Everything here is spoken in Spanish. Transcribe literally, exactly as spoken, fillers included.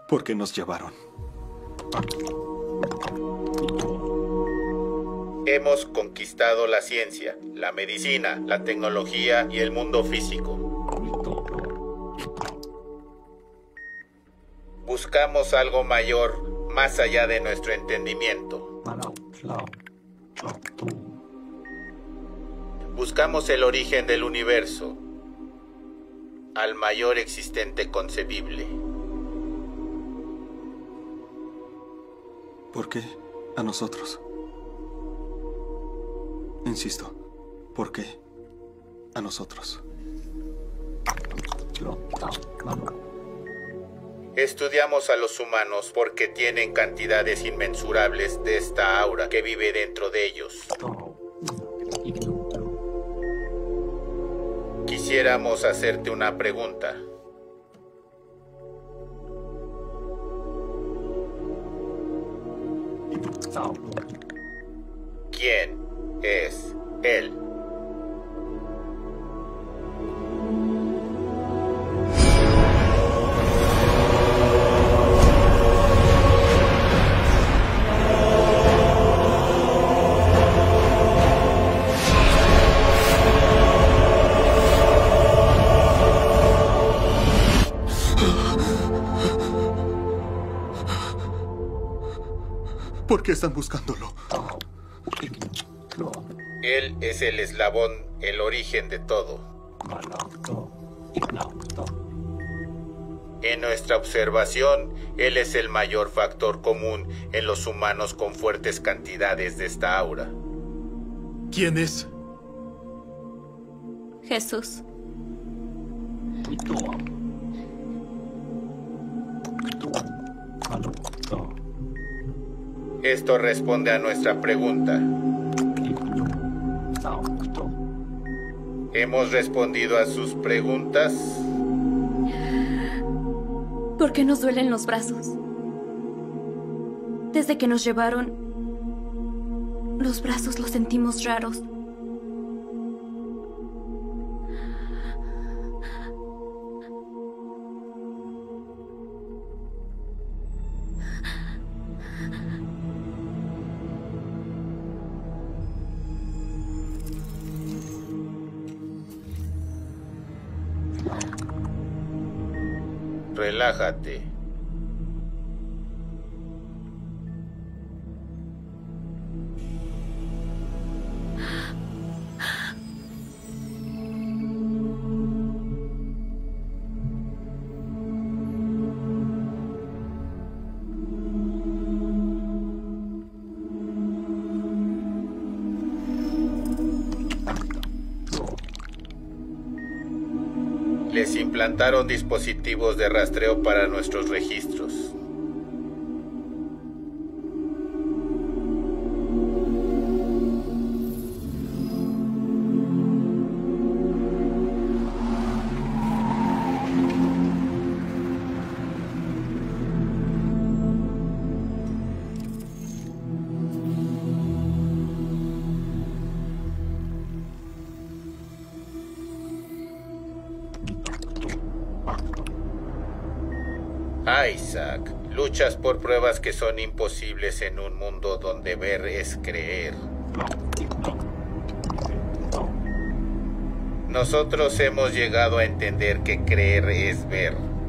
¿Por qué nos llevaron? Hemos conquistado la ciencia, la medicina, la tecnología y el mundo físico. Buscamos algo mayor, más allá de nuestro entendimiento. Buscamos el origen del universo, al mayor existente concebible. ¿Por qué a nosotros? Insisto, ¿por qué a nosotros? Estudiamos a los humanos porque tienen cantidades inmensurables de esta aura que vive dentro de ellos. Quisiéramos hacerte una pregunta. ¿Quién es él? ¿Por qué están buscándolo? Él es el eslabón, el origen de todo. En nuestra observación, él es el mayor factor común en los humanos con fuertes cantidades de esta aura. ¿Quién es? Jesús. Esto responde a nuestra pregunta. ¿Hemos respondido a sus preguntas? ¿Por qué nos duelen los brazos? Desde que nos llevaron, los brazos los sentimos raros. Relájate. Les implantaron dispositivos de rastreo para nuestros registros. Isaac, luchas por pruebas que son imposibles en un mundo donde ver es creer. Nosotros hemos llegado a entender que creer es ver.